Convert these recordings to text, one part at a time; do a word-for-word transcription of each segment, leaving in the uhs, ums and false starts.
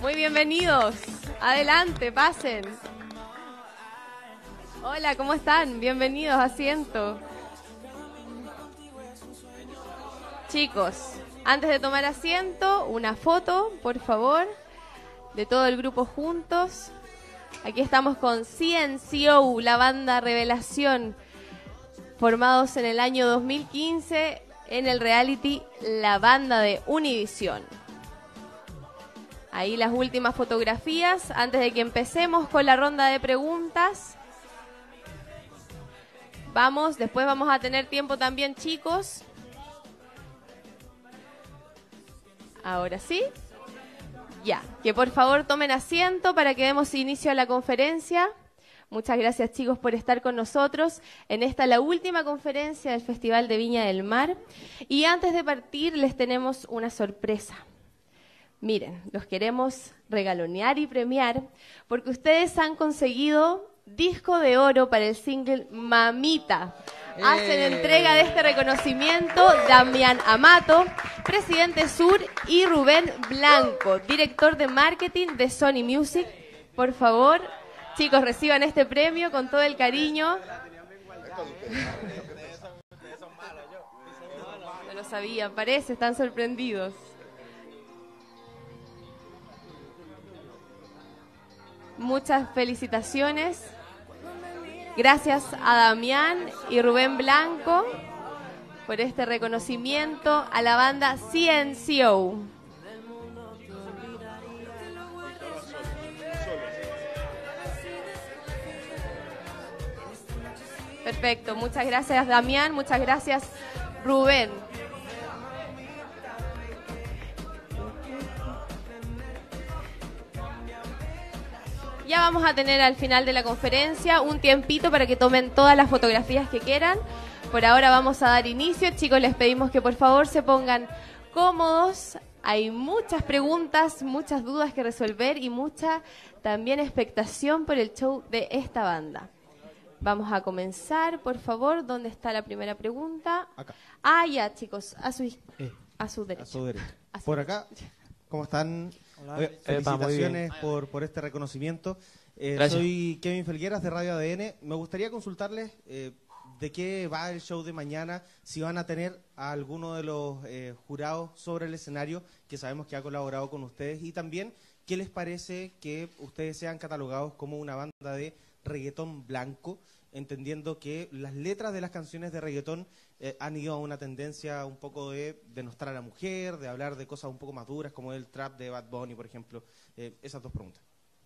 Muy bienvenidos. Adelante, pasen. Hola, ¿cómo están? Bienvenidos, asiento. Chicos, antes de tomar asiento, una foto, por favor, de todo el grupo juntos. Aquí estamos con C N C O, la banda Revelación, formados en el año dos mil quince en el reality La Banda de Univisión. Ahí las últimas fotografías antes de que empecemos con la ronda de preguntas. Vamos, después vamos a tener tiempo también, chicos. Ahora sí. Ya, que por favor tomen asiento para que demos inicio a la conferencia. Muchas gracias, chicos, por estar con nosotros en esta, la última conferencia del Festival de Viña del Mar. Y antes de partir les tenemos una sorpresa. Miren, los queremos regalonear y premiar porque ustedes han conseguido disco de oro para el single Mamita. Hacen Eh. entrega de este reconocimiento Damián Amato, presidente Sur, y Rubén Blanco, director de marketing de Sony Music. Por favor, chicos, reciban este premio con todo el cariño. No lo sabían, parece, están sorprendidos. Muchas felicitaciones. Gracias a Damián y Rubén Blanco por este reconocimiento a la banda C N C O. Perfecto, muchas gracias Damián, muchas gracias Rubén. Ya vamos a tener al final de la conferencia un tiempito para que tomen todas las fotografías que quieran. Por ahora vamos a dar inicio. Chicos, les pedimos que por favor se pongan cómodos. Hay muchas preguntas, muchas dudas que resolver y mucha también expectación por el show de esta banda. Vamos a comenzar, por favor. ¿Dónde está la primera pregunta? Acá. Ah, ya, chicos, a su, Eh, a su derecha. A su derecha. A su Por derecha. acá, ¿cómo están? Hola. Oye, Epa, muy felicitaciones bien. por, por este reconocimiento. Eh, Gracias. soy Kevin Felgueras de Radio A D N. Me gustaría consultarles eh, de qué va el show de mañana, si van a tener a alguno de los eh, jurados sobre el escenario, que sabemos que ha colaborado con ustedes, y también qué les parece que ustedes sean catalogados como una banda de reggaetón blanco, entendiendo que las letras de las canciones de reggaetón eh, han ido a una tendencia un poco de denostar a la mujer, de hablar de cosas un poco más duras, como el trap de Bad Bunny, por ejemplo. Eh, esas dos preguntas.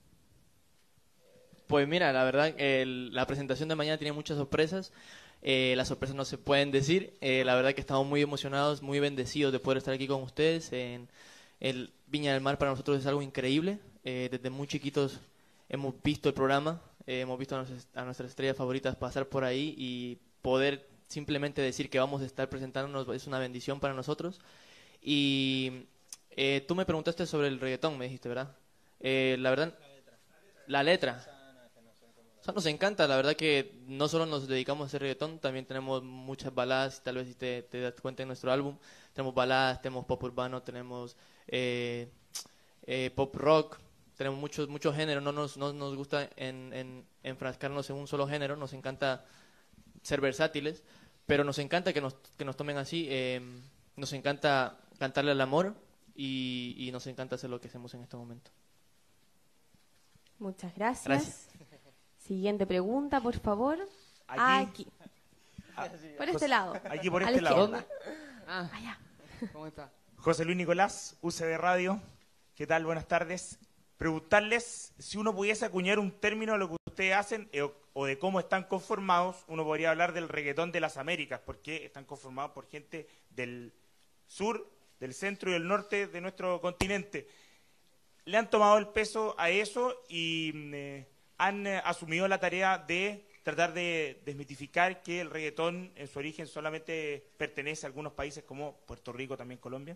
Pues mira, la verdad, el- la presentación de mañana tiene muchas sorpresas. Eh, las sorpresas no se pueden decir. Eh, la verdad que estamos muy emocionados, muy bendecidos de poder estar aquí con ustedes. En el Viña del Mar para nosotros es algo increíble. Eh, desde muy chiquitos hemos visto el programa, eh, hemos visto a, nos- a nuestras estrellas favoritas pasar por ahí, y poder simplemente decir que vamos a estar presentándonos es una bendición para nosotros. Y eh, tú me preguntaste sobre el reggaetón, me dijiste, ¿verdad? Eh, la verdad, la letra. O sea, nos encanta, la verdad que no solo nos dedicamos a hacer reggaetón, también tenemos muchas baladas, tal vez si te, te das cuenta en nuestro álbum, tenemos baladas, tenemos pop urbano, tenemos eh, eh, pop rock, tenemos muchos muchos géneros, no nos, no nos gusta en, en, enfrascarnos en un solo género, nos encanta ser versátiles, pero nos encanta que nos, que nos tomen así, eh, nos encanta cantarle al amor, y, y nos encanta hacer lo que hacemos en este momento. Muchas gracias. Gracias. Siguiente pregunta, por favor. Aquí. Aquí. Por este lado. Aquí por A la este lado. izquierda. Ah, Allá. ¿cómo está? José Luis Nicolás, U C B Radio. ¿Qué tal? Buenas tardes. Preguntarles si uno pudiese acuñar un término de lo que ustedes hacen eh, o, o de cómo están conformados. Uno podría hablar del reggaetón de las Américas, porque están conformados por gente del sur, del centro y del norte de nuestro continente. ¿Le han tomado el peso a eso y mm, eh, han eh, asumido la tarea de tratar de desmitificar que el reggaetón en su origen solamente pertenece a algunos países como Puerto Rico, también Colombia?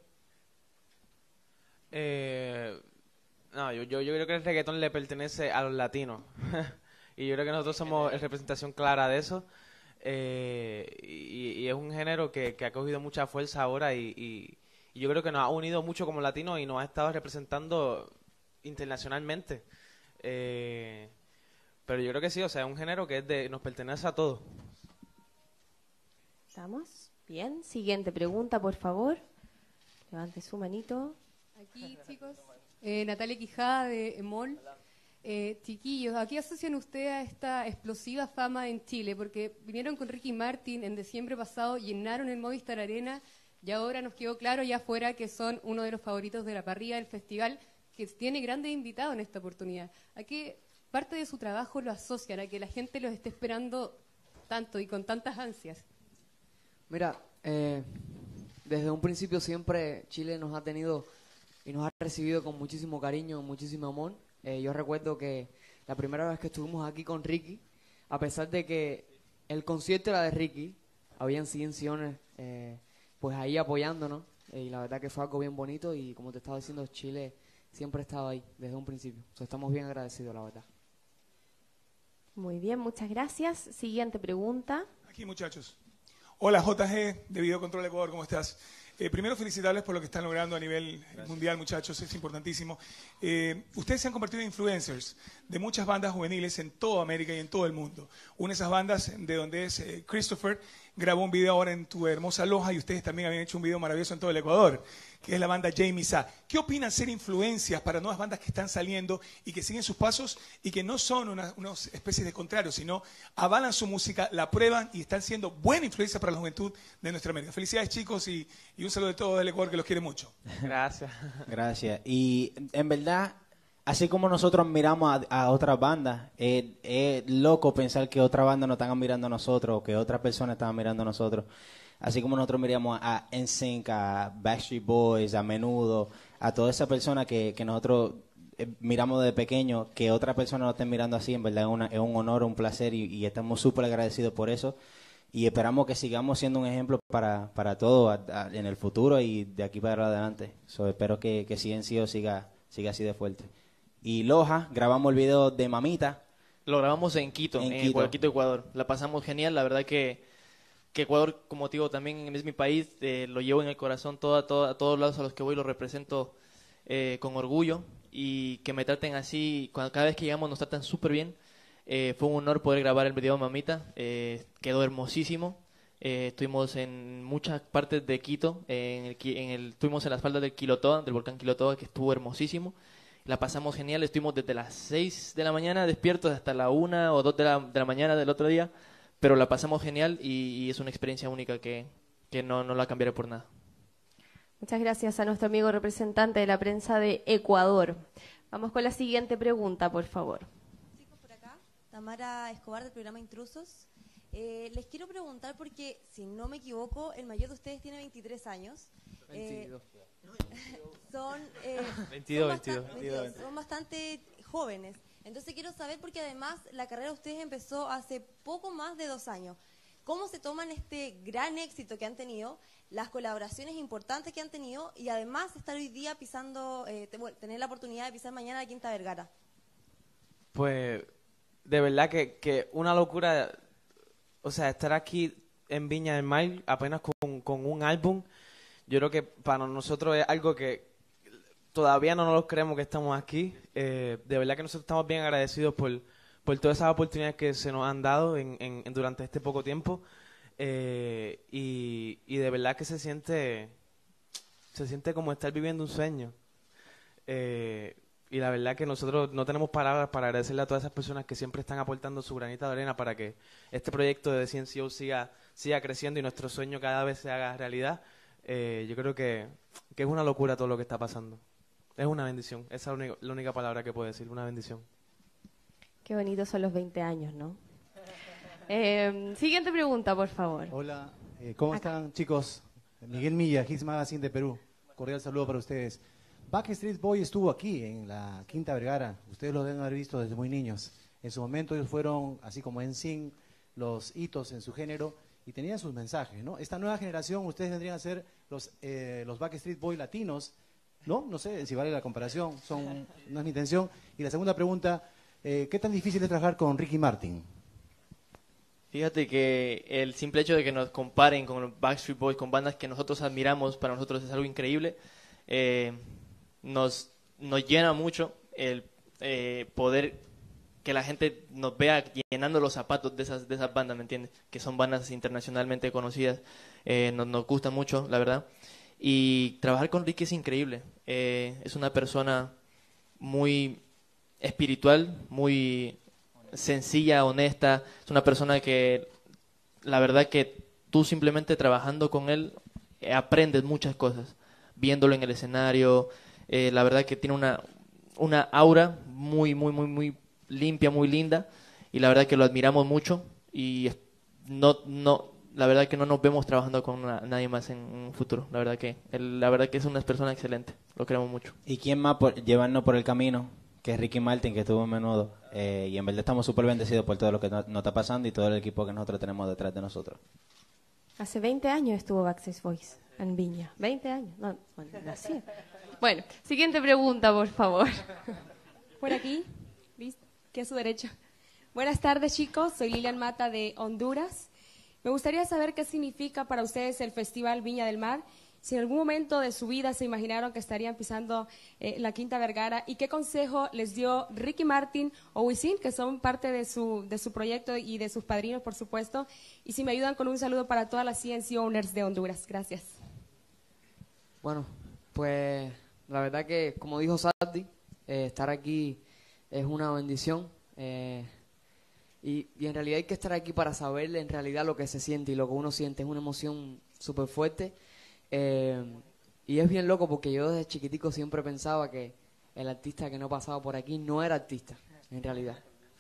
Eh, no, yo, yo, yo creo que el reggaetón le pertenece a los latinos. Y yo creo que nosotros somos representación clara de eso. Eh, y, y es un género que, que ha cogido mucha fuerza ahora, y, y, y yo creo que nos ha unido mucho como latinos y nos ha estado representando internacionalmente. Eh, pero yo creo que sí, o sea, es un género que es de, nos pertenece a todos. ¿Estamos? Bien. Siguiente pregunta, por favor. Levante su manito. Aquí, chicos, eh, Natalia Quijada de EMOL. Eh, chiquillos, ¿a qué asocian ustedes a esta explosiva fama en Chile? Porque vinieron con Ricky Martin en diciembre pasado, llenaron el Movistar Arena y ahora nos quedó claro allá afuera que son uno de los favoritos de la parrilla del festival, que tiene grandes invitados en esta oportunidad. ¿A qué parte de su trabajo lo asocian? ¿A que la gente los esté esperando tanto y con tantas ansias? Mira, eh, desde un principio siempre Chile nos ha tenido y nos ha recibido con muchísimo cariño, muchísimo amor. Eh, yo recuerdo que la primera vez que estuvimos aquí con Ricky, a pesar de que el concierto era de Ricky, habían cien siones eh, pues ahí apoyándonos, eh, y la verdad que fue algo bien bonito y como te estaba diciendo, Chile siempre ha estado ahí desde un principio. O sea, estamos bien agradecidos, la verdad. Muy bien, muchas gracias. Siguiente pregunta. Aquí, muchachos. Hola, J G de Videocontrol Ecuador, ¿cómo estás? Eh, primero, felicitarles por lo que están logrando a nivel Gracias. mundial, muchachos, es importantísimo. Eh, ustedes se han convertido en influencers de muchas bandas juveniles en toda América y en todo el mundo. Una de esas bandas de donde es eh, Christopher, grabó un video ahora en Tu Hermosa Loja y ustedes también habían hecho un video maravilloso en todo el Ecuador, que es la banda Jamie Sa. ¿Qué opinan ser influencias para nuevas bandas que están saliendo y que siguen sus pasos y que no son una, unas especies de contrarios, sino avalan su música, la prueban y están siendo buena influencia para la juventud de nuestra América? Felicidades, chicos, y, y un saludo de todo del Ecuador que los quiere mucho. Gracias. Gracias. Y en verdad, así como nosotros miramos a, a otras bandas, es eh, eh, loco pensar que otras bandas nos están mirando a nosotros o que otras personas están mirando a nosotros. Así como nosotros miramos a N Sync, a Backstreet Boys, a Menudo, a toda esa persona que, que nosotros eh, miramos de pequeño, que otra persona nos esté mirando así, en verdad es, una, es un honor, un placer y, y estamos súper agradecidos por eso. Y esperamos que sigamos siendo un ejemplo para, para todos en el futuro y de aquí para adelante. So, espero que, que C N C O siga, siga así de fuerte. Y Loja, grabamos el video de Mamita. Lo grabamos en Quito, en, en Quito. Quito, Ecuador. La pasamos genial, la verdad que, que Ecuador, como te digo, también es mi país, eh, lo llevo en el corazón, todo, todo, a todos lados a los que voy lo represento eh, con orgullo. Y que me traten así, cuando, cada vez que llegamos nos tratan súper bien. Eh, fue un honor poder grabar el video de Mamita, eh, quedó hermosísimo. Eh, estuvimos en muchas partes de Quito, eh, en el, en el, estuvimos en las faldas del Quilotoa, del volcán Quilotoa, que estuvo hermosísimo. La pasamos genial, estuvimos desde las seis de la mañana despiertos hasta la una o dos de la, de la mañana del otro día, pero la pasamos genial y, y es una experiencia única que, que no, no la cambiaré por nada. Muchas gracias a nuestro amigo representante de la prensa de Ecuador. Vamos con la siguiente pregunta, por favor. Chicos, por acá, Tamara Escobar del programa Intrusos. Eh, les quiero preguntar porque, si no me equivoco, el mayor de ustedes tiene veintitrés años. veintidós. Eh, son, eh, veintidós, son, bastante, veintidós, veintidós. son bastante jóvenes. Entonces quiero saber, porque además la carrera de ustedes empezó hace poco más de dos años. ¿Cómo se toman este gran éxito que han tenido, las colaboraciones importantes que han tenido y además estar hoy día pisando, eh, te, bueno, tener la oportunidad de pisar mañana la Quinta Vergara? Pues de verdad que, que una locura, o sea, estar aquí en Viña del Mar apenas con, con un álbum, yo creo que para nosotros es algo que todavía no nos lo creemos que estamos aquí. Eh, de verdad que nosotros estamos bien agradecidos por, por todas esas oportunidades que se nos han dado en, en, en durante este poco tiempo. Eh, y, y de verdad que se siente se siente como estar viviendo un sueño. Eh, y la verdad que nosotros no tenemos palabras para agradecerle a todas esas personas que siempre están aportando su granita de arena para que este proyecto de C N C O siga, siga creciendo y nuestro sueño cada vez se haga realidad. Eh, yo creo que, que es una locura todo lo que está pasando. Es una bendición. Esa es la única, la única palabra que puedo decir, una bendición. Qué bonitos son los veinte años, ¿no? Eh, siguiente pregunta, por favor. Hola, eh, ¿cómo Acá. están, chicos? Miguel Milla, Hits Magazine de Perú. Cordial saludo para ustedes. Backstreet Boy estuvo aquí en la Quinta Vergara. Ustedes lo deben haber visto desde muy niños. En su momento ellos fueron, así como N Sync, los hitos en su género y tenían sus mensajes, ¿no? Esta nueva generación, ustedes vendrían a ser los, eh, los Backstreet Boy latinos, ¿no? No sé si vale la comparación, son, no es mi intención. Y la segunda pregunta, eh, ¿qué tan difícil es trabajar con Ricky Martin? Fíjate que el simple hecho de que nos comparen con los Backstreet Boys, con bandas que nosotros admiramos, para nosotros es algo increíble. Eh, nos, nos llena mucho el eh, poder que la gente nos vea llenando los zapatos de esas de esas bandas, ¿me entiendes? Que son bandas internacionalmente conocidas, eh, nos, nos gusta mucho, la verdad. Y trabajar con Ricky es increíble. Eh, es una persona muy espiritual, muy sencilla, honesta. Es una persona que, la verdad que tú simplemente trabajando con él, eh, aprendes muchas cosas. Viéndolo en el escenario, eh, la verdad que tiene una, una aura muy, muy, muy, muy limpia, muy linda. Y la verdad que lo admiramos mucho. Y no, no, la verdad que no nos vemos trabajando con una, nadie más en un futuro. La verdad que, él, la verdad que es una persona excelente. Lo queremos mucho. ¿Y quién más por, llevarnos por el camino? Que es Ricky Martin, que estuvo en Menudo. Eh, y en verdad estamos súper bendecidos por todo lo que nos no está pasando y todo el equipo que nosotros tenemos detrás de nosotros. Hace veinte años estuvo Backstreet Boys en Viña. veinte años. No, bueno, nací. Bueno, siguiente pregunta, por favor. Por aquí, ¿listo? Que a su derecha. Buenas tardes, chicos. Soy Lilian Mata de Honduras. Me gustaría saber qué significa para ustedes el Festival Viña del Mar. Si en algún momento de su vida se imaginaron que estarían pisando eh, la Quinta Vergara, y qué consejo les dio Ricky Martin o Wisin, que son parte de su, de su proyecto y de sus padrinos, por supuesto. Y si me ayudan con un saludo para todas las C N C Owners de Honduras. Gracias. Bueno, pues la verdad que, como dijo Sandy, eh, estar aquí es una bendición. Eh, y, y en realidad hay que estar aquí para saber en realidad lo que se siente y lo que uno siente. Es una emoción súper fuerte. Eh, y es bien loco porque yo desde chiquitico siempre pensaba que el artista que no pasaba por aquí no era artista, en realidad.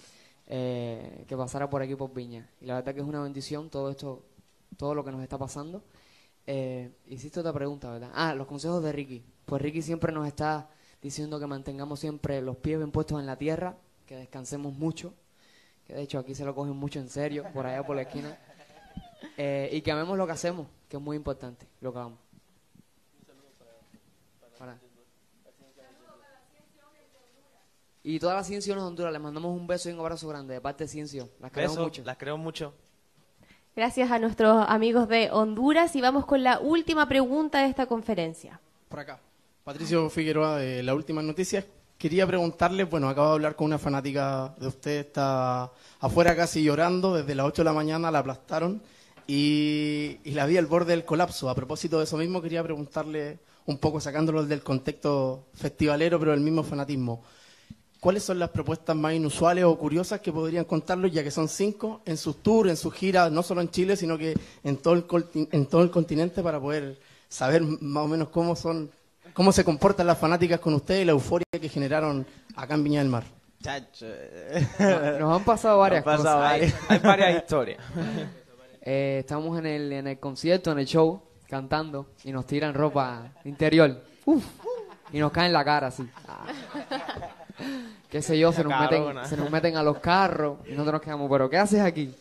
Eh, que pasara por aquí por Viña. Y la verdad que es una bendición todo esto, todo lo que nos está pasando. Eh, hiciste otra pregunta, ¿verdad? Ah, los consejos de Ricky. Pues Ricky siempre nos está diciendo que mantengamos siempre los pies bien puestos en la tierra, que descansemos mucho, que de hecho aquí se lo cogen mucho en serio, por allá por la esquina. Eh, y que amemos lo que hacemos, que es muy importante, lo que hagamos. Para. Y todas las Ciencio de Honduras, les mandamos un beso y un abrazo grande de parte de Ciencio. Las queremos Beso, mucho. las queremos mucho. Gracias a nuestros amigos de Honduras. Y vamos con la última pregunta de esta conferencia. Por acá. Patricio Figueroa, de La Última Noticias. Quería preguntarle, bueno, acabo de hablar con una fanática de usted, está afuera casi llorando, desde las ocho de la mañana la aplastaron y, y la vi al borde del colapso. A propósito de eso mismo, quería preguntarle un poco, sacándolo del contexto festivalero, pero del mismo fanatismo. ¿Cuáles son las propuestas más inusuales o curiosas que podrían contarlos, ya que son cinco, en sus tours, en sus giras, no solo en Chile, sino que en todo el, en todo el continente, para poder saber más o menos cómo son, cómo se comportan las fanáticas con ustedes y la euforia que generaron acá en Viña del Mar? Chacho. Nos, nos han pasado varias Nos han pasado cosas. varias, hay varias historias. Eh, estamos en el, en el concierto, en el show, cantando, y nos tiran ropa interior. Uf, y nos cae en la cara, así. Ah. Qué sé yo, se nos, meten, se nos meten a los carros y nosotros nos quedamos, ¿pero qué haces aquí?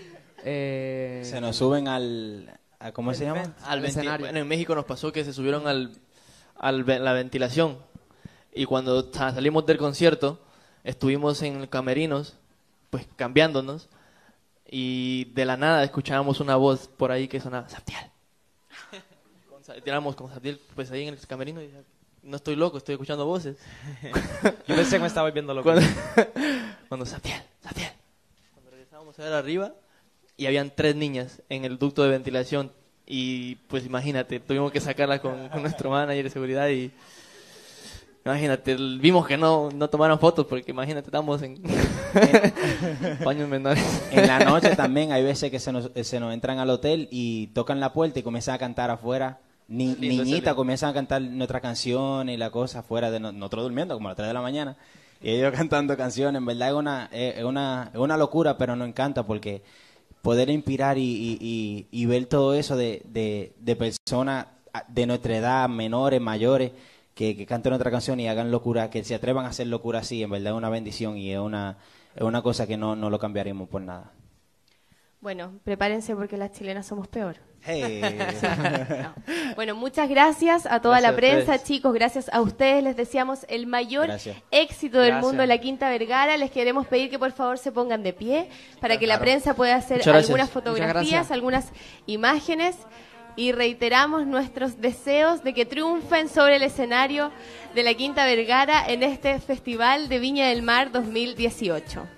Eh, Se nos suben al... A, ¿Cómo se llama? Al escenario. Bueno, en México nos pasó que se subieron al, al la ventilación. Y cuando salimos del concierto, estuvimos en camerinos, pues cambiándonos. Y de la nada escuchábamos una voz por ahí que sonaba, Sabdiel. Tiramos con Sabdiel, pues ahí en el camerino y no estoy loco, estoy escuchando voces. Yo pensé que me estaba volviendo loco. Cuando, cuando Sabdiel, Sabdiel. Cuando regresábamos a ver arriba y habían tres niñas en el ducto de ventilación y pues imagínate, tuvimos que sacarlas con, con nuestro manager de seguridad y imagínate, vimos que no, no tomaron fotos porque imagínate, estamos en paños menores. En la noche también hay veces que se nos, se nos entran al hotel y tocan la puerta y comienzan a cantar afuera. Ni, niñita comienzan a cantar nuestra canción y la cosa afuera de no, nosotros durmiendo como a las tres de la mañana y ellos cantando canciones. En verdad es una, es una, es una locura, pero nos encanta porque poder inspirar y, y, y, y ver todo eso de, de, de personas de nuestra edad, menores, mayores, que, que canten otra canción y hagan locura, que se atrevan a hacer locura así, en verdad es una bendición y es una, es una cosa que no, no lo cambiaríamos por nada. Bueno, prepárense porque las chilenas somos peor. Hey. No. Bueno, muchas gracias a toda Gracias la prensa, a chicos. Gracias a ustedes. Les deseamos el mayor Gracias. éxito del Gracias. mundo en la Quinta Vergara. Les queremos pedir que por favor se pongan de pie para que la Claro. prensa pueda hacer Muchas gracias. algunas Muchas fotografías, gracias. algunas imágenes. y reiteramos nuestros deseos de que triunfen sobre el escenario de la Quinta Vergara en este Festival de Viña del Mar dos mil dieciocho.